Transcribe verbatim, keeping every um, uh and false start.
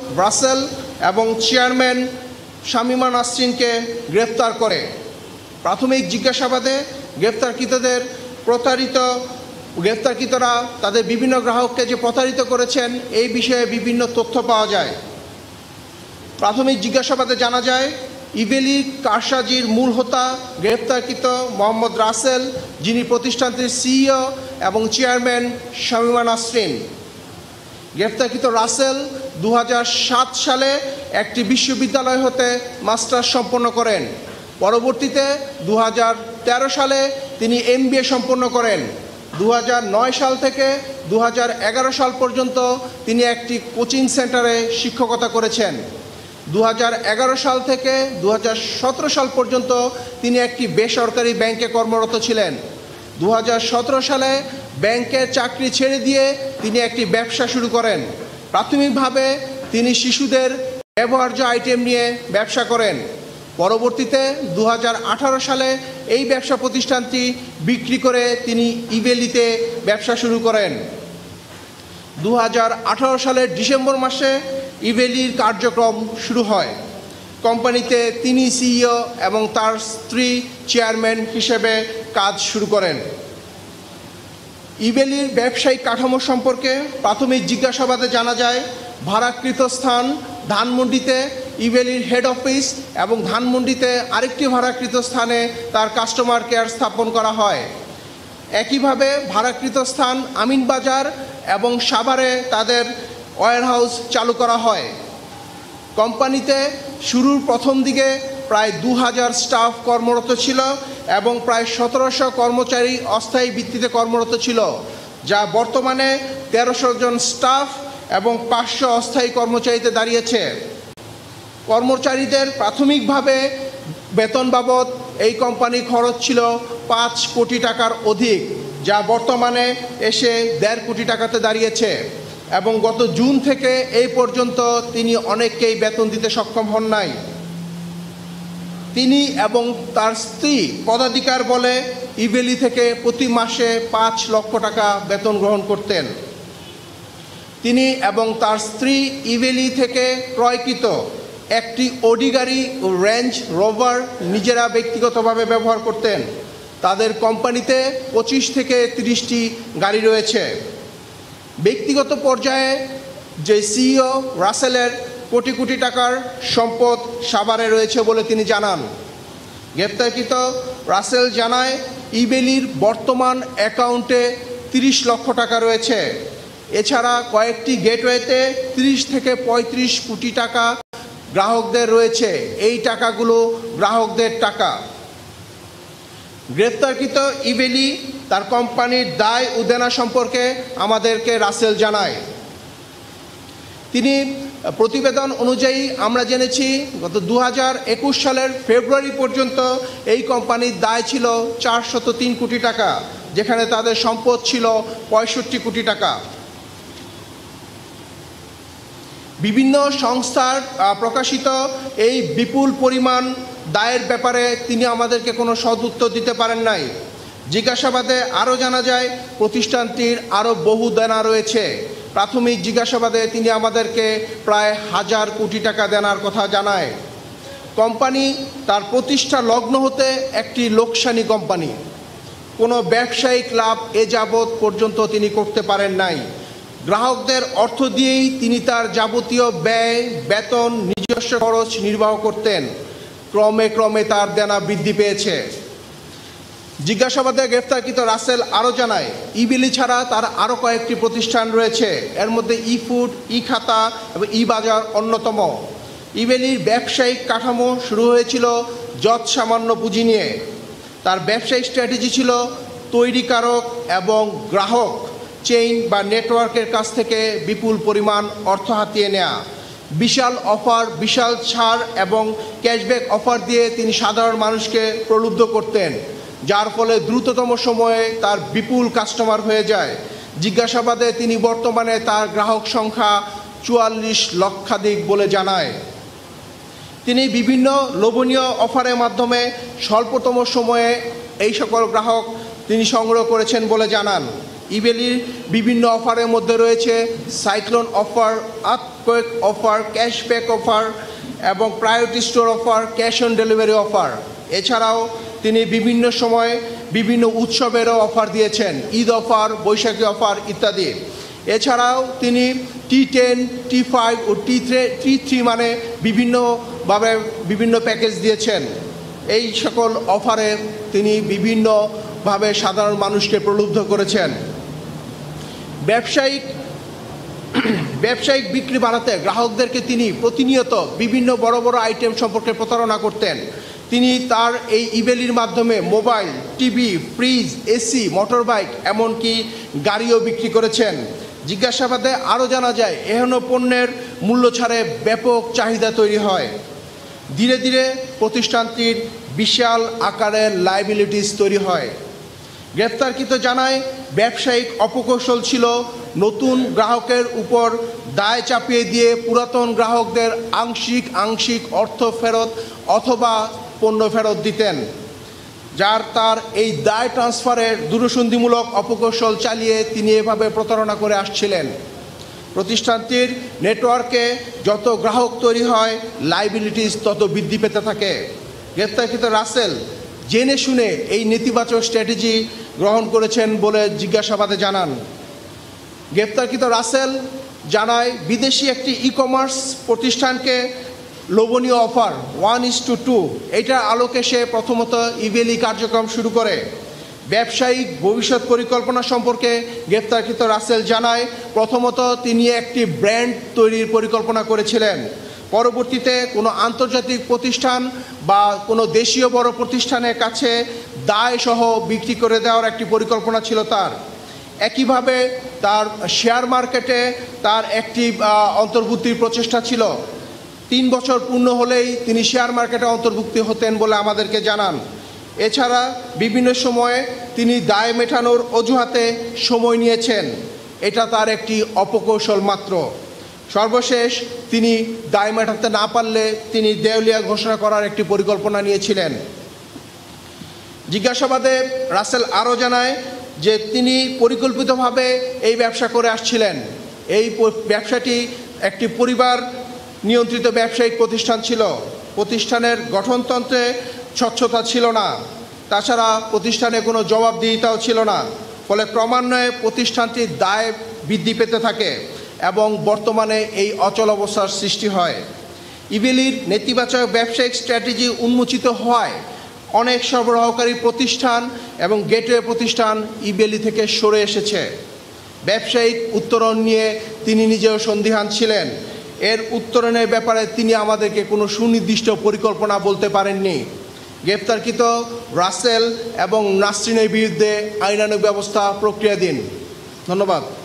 রাসেল এবং চেয়ারম্যান শামীমা নাসরিনকে গ্রেফতার করে। প্রাথমিক জিজ্ঞাসাবাদে গ্রেফতারকৃতদের প্রতারিত গ্রেফতারকৃতরা তাদের বিভিন্ন গ্রাহককে যে প্রতারিত করেছেন এই বিষয়ে বিভিন্ন তথ্য পাওয়া যায়। প্রাথমিক জিজ্ঞাসাবাদে জানা যায় ইবেলির কারসাজির মূল হোতা গ্রেফতারকৃত মোহাম্মদ রাসেল, যিনি প্রতিষ্ঠানটির সিইও এবং চেয়ারম্যান শামীমা নাসরিন। গ্রেফতারকৃত রাসেল দু হাজার সাত সালে একটি বিশ্ববিদ্যালয় হতে মাস্টার্স সম্পন্ন করেন। পরবর্তীতে দু হাজার তেরো সালে তিনি এমবিএ সম্পন্ন করেন। দু হাজার নয় সাল থেকে দু হাজার এগারো সাল পর্যন্ত তিনি একটি কোচিং সেন্টারে শিক্ষকতা করেছেন। দু হাজার এগারো সাল থেকে দু হাজার সতেরো সাল পর্যন্ত তিনি একটি বেসরকারি ব্যাংকে কর্মরত ছিলেন। দু হাজার সতেরো সালে ব্যাংকের চাকরি ছেড়ে দিয়ে তিনি একটি ব্যবসা শুরু করেন। প্রাথমিকভাবে তিনি শিশুদের ব্যবহার্য আইটেম নিয়ে ব্যবসা করেন। পরবর্তীতে দু হাজার আঠারো সালে এই ব্যবসা প্রতিষ্ঠানটি বিক্রি করে তিনি ইবেলিতে ব্যবসা শুরু করেন। দু হাজার আঠারো সালের ডিসেম্বর মাসে ইবেলির কার্যক্রম শুরু হয়। কোম্পানিতে তিনি সিইও এবং তার স্ত্রী চেয়ারম্যান হিসেবে কাজ শুরু করেন। ইবেলির ব্যবসায়িক কাঠামো সম্পর্কে প্রাথমিক জিজ্ঞাসাবাদে জানা যায় ভাড়াকৃত স্থান ধানমন্ডিতে ইবেলির হেড অফিস এবং ধানমন্ডিতে আরেকটি ভাড়াকৃত স্থানে তার কাস্টমার কেয়ার স্থাপন করা হয়। একইভাবে ভাড়াকৃত স্থান আমিনবাজার এবং সাভারে তাদের ওয়্যারহাউস চালু করা হয়। কোম্পানিতে শুরুর প্রথম দিকে প্রায় দু হাজার স্টাফ কর্মরত ছিল এবং প্রায় সতেরোশো কর্মচারী অস্থায়ী ভিত্তিতে কর্মরত ছিল, যা বর্তমানে তেরোশো জন স্টাফ এবং পাঁচশো অস্থায়ী কর্মচারীতে দাঁড়িয়েছে। কর্মচারীদের প্রাথমিকভাবে বেতন বাবদ এই কোম্পানি খরচ ছিল পাঁচ কোটি টাকার অধিক, যা বর্তমানে এসে দেড় কোটি টাকাতে দাঁড়িয়েছে এবং গত জুন থেকে এই পর্যন্ত তিনি অনেককেই বেতন দিতে সক্ষম হন নাই। তিনি এবং তার স্ত্রী পদাধিকার বলে ইবেলি থেকে প্রতি মাসে পাঁচ লক্ষ টাকা বেতন গ্রহণ করতেন। তিনি এবং তার স্ত্রী ইবেলি থেকে ক্রয়কৃত একটি অডি গাড়ি ও রেঞ্জ রোভার নিজেরা ব্যক্তিগতভাবে ব্যবহার করতেন। তাদের কোম্পানিতে পঁচিশ থেকে তিরিশটি গাড়ি রয়েছে। ব্যক্তিগত পর্যায়ে যে সিইও রাসেলের কোটি কোটি টাকার সম্পদ সাভারে রয়েছে বলে তিনি জানান। গ্রেপ্তারকৃত রাসেল জানায় ইবেলির বর্তমান অ্যাকাউন্টে তিরিশ লক্ষ টাকা রয়েছে। এছাড়া কয়েকটি গেটওয়েতে তিরিশ থেকে পঁয়ত্রিশ কোটি টাকা গ্রাহকদের রয়েছে। এই টাকাগুলো গ্রাহকদের টাকা। গ্রেপ্তারকৃত ইবেলি তার কোম্পানির দায় ও দেনা সম্পর্কে আমাদেরকে রাসেল জানায়। তিনি প্রতিবেদন অনুযায়ী আমরা জেনেছি গত দু হাজার একুশ সালের ফেব্রুয়ারি পর্যন্ত এই কোম্পানির দায় ছিল চারশত তিন কোটি টাকা, যেখানে তাদের সম্পদ ছিল পঁয়ষট্টি কোটি টাকা। বিভিন্ন সংস্থার প্রকাশিত এই বিপুল পরিমাণ দায়ের ব্যাপারে তিনি আমাদেরকে কোনো সদুত্তর দিতে পারেন নাই। জিজ্ঞাসাবাদে আরও জানা যায় প্রতিষ্ঠানটির আরও বহু দেনা রয়েছে। প্রাথমিক জিজ্ঞাসাবাদে তিনি আমাদেরকে প্রায় হাজার কোটি টাকা দেনার কথা জানায়। কোম্পানি তার প্রতিষ্ঠা লগ্ন হতে একটি লোকসানি কোম্পানি। কোনো ব্যবসায়িক লাভ এ যাবৎ পর্যন্ত তিনি করতে পারেন নাই। গ্রাহকদের অর্থ দিয়েই তিনি তার যাবতীয় ব্যয়, বেতন, নিজস্ব খরচ নির্বাহ করতেন। ক্রমে ক্রমে তার দেনা বৃদ্ধি পেয়েছে। জিজ্ঞাসাবাদে গ্রেফতারকৃত রাসেল আরও জানায় ইবেলি ছাড়া তার আরও কয়েকটি প্রতিষ্ঠান রয়েছে। এর মধ্যে ই ফুড, ই খাতা এবং ই বাজার অন্যতম। ইবেলির ব্যবসায়িক কাঠামো শুরু হয়েছিল যৎ সামান্য পুঁজি নিয়ে। তার ব্যবসায়িক স্ট্র্যাটেজি ছিল তৈরিকারক এবং গ্রাহক চেইন বা নেটওয়ার্কের কাছ থেকে বিপুল পরিমাণ অর্থ হাতিয়ে নেওয়া। বিশাল অফার, বিশাল ছাড় এবং ক্যাশব্যাক অফার দিয়ে তিনি সাধারণ মানুষকে প্রলুব্ধ করতেন, যার ফলে দ্রুততম সময়ে তার বিপুল কাস্টমার হয়ে যায়। জিজ্ঞাসাবাদে তিনি বর্তমানে তার গ্রাহক সংখ্যা চুয়াল্লিশ লক্ষাধিক বলে জানায়। তিনি বিভিন্ন লোভনীয় অফারের মাধ্যমে স্বল্পতম সময়ে এই সকল গ্রাহক তিনি সংগ্রহ করেছেন বলে জানান। ইবেলির বিভিন্ন অফারের মধ্যে রয়েছে cyclone offer, earthquake offer, cashback offer এবং priority store offer, cash on delivery offer. এছাড়াও তিনি বিভিন্ন সময়ে বিভিন্ন উৎসবেরও অফার দিয়েছেন, ঈদ অফার, বৈশাখী অফার ইত্যাদি। এছাড়াও তিনি টি টেন, টি ফাইভ ও টি থ্রি টি থ্রি মানে বিভিন্নভাবে বিভিন্ন প্যাকেজ দিয়েছেন। এই সকল অফারে তিনি বিভিন্নভাবে সাধারণ মানুষকে প্রলুব্ধ করেছেন। ব্যবসায়িক ব্যবসায়িক বিক্রি বাড়াতে গ্রাহকদেরকে তিনি প্রতিনিয়ত বিভিন্ন বড় বড় আইটেম সম্পর্কে প্রতারণা করতেন। তিনি তার এই ইবেলির মাধ্যমে mobile, TV, fridge, AC, motor bike এমনকি গাড়িও বিক্রি করেছেন। জিজ্ঞাসাবাদে আরও জানা যায় এহেন পণ্যের মূল্য ছাড়ে ব্যাপক চাহিদা তৈরি হয়। ধীরে ধীরে প্রতিষ্ঠানটির বিশাল আকারের লায়াবিলিটিস তৈরি হয়। গ্রেপ্তারকৃত জানায় ব্যবসায়িক অপকৌশল ছিল নতুন গ্রাহকের উপর দায় চাপিয়ে দিয়ে পুরাতন গ্রাহকদের আংশিক আংশিক অর্থ ফেরত অথবা পণ্য ফেরত দিতেন, যার তার এই দায় ট্রান্সফারের দূরসন্ধিমূলক অপকৌশল চালিয়ে তিনি এভাবে প্রতারণা করে আসছিলেন। প্রতিষ্ঠানটির নেটওয়ার্কে যত গ্রাহক তৈরি হয় লায়াবিলিটিস তত বৃদ্ধি পেতে থাকে। গ্রেপ্তারকৃত রাসেল জেনে শুনে এই নেতিবাচক স্ট্র্যাটেজি গ্রহণ করেছেন বলে জিজ্ঞাসাবাদে জানান। গ্রেপ্তারকৃত রাসেল জানায় বিদেশি একটি ই কমার্স প্রতিষ্ঠানকে লোভনীয় offer one is to two এইটার আলোকে সে প্রথমত ইবেলি কার্যক্রম শুরু করে। ব্যবসায়িক ভবিষ্যৎ পরিকল্পনা সম্পর্কে গ্রেপ্তারকৃত রাসেল জানায় প্রথমত তিনি একটি ব্র্যান্ড তৈরির পরিকল্পনা করেছিলেন। পরবর্তীতে কোনো আন্তর্জাতিক প্রতিষ্ঠান বা কোনো দেশীয় বড় প্রতিষ্ঠানের কাছে দায় সহ বিক্রি করে দেওয়ার একটি পরিকল্পনা ছিল তার। একইভাবে তার শেয়ার মার্কেটে তার একটি অন্তর্ভুক্তির প্রচেষ্টা ছিল। তিন বছর পূর্ণ হলেই তিনি শেয়ার মার্কেটে অন্তর্ভুক্তি হতেন বলে আমাদেরকে জানান। এছাড়া বিভিন্ন সময়ে তিনি দায় মেটানোর অজুহাতে সময় নিয়েছেন, এটা তার একটি অপকৌশল মাত্র। সর্বশেষ তিনি দায় মেটাতে না পারলে তিনি দেউলিয়া ঘোষণা করার একটি পরিকল্পনা নিয়েছিলেন। জিজ্ঞাসাবাদে রাসেল আরও জানায় যে তিনি পরিকল্পিতভাবে এই ব্যবসা করে আসছিলেন। এই ব্যবসাটি একটি পরিবার নিয়ন্ত্রিত ব্যবসায়িক প্রতিষ্ঠান ছিল। প্রতিষ্ঠানের গঠনতন্ত্রে স্বচ্ছতা ছিল না, তাছাড়া প্রতিষ্ঠানে কোনো জবাবদিহিতাও ছিল না। ফলে ক্রমান্বয়ে প্রতিষ্ঠানটির দায় বৃদ্ধি পেতে থাকে এবং বর্তমানে এই অচল অবস্থার সৃষ্টি হয়। ইবেলির নেতিবাচক ব্যবসায়িক স্ট্র্যাটেজি উন্মোচিত হওয়ায় অনেক সরবরাহকারী প্রতিষ্ঠান এবং গেটওয়ে প্রতিষ্ঠান ইবেলি থেকে সরে এসেছে। ব্যবসায়িক উত্তরণ নিয়ে তিনি নিজেও সন্দিহান ছিলেন। এর উত্তরণের ব্যাপারে তিনি আমাদেরকে কোনো সুনির্দিষ্ট পরিকল্পনা বলতে পারেননি। গ্রেপ্তারকৃত রাসেল এবং নাসরিনের বিরুদ্ধে আইনানুগ ব্যবস্থা প্রক্রিয়াধীন। ধন্যবাদ।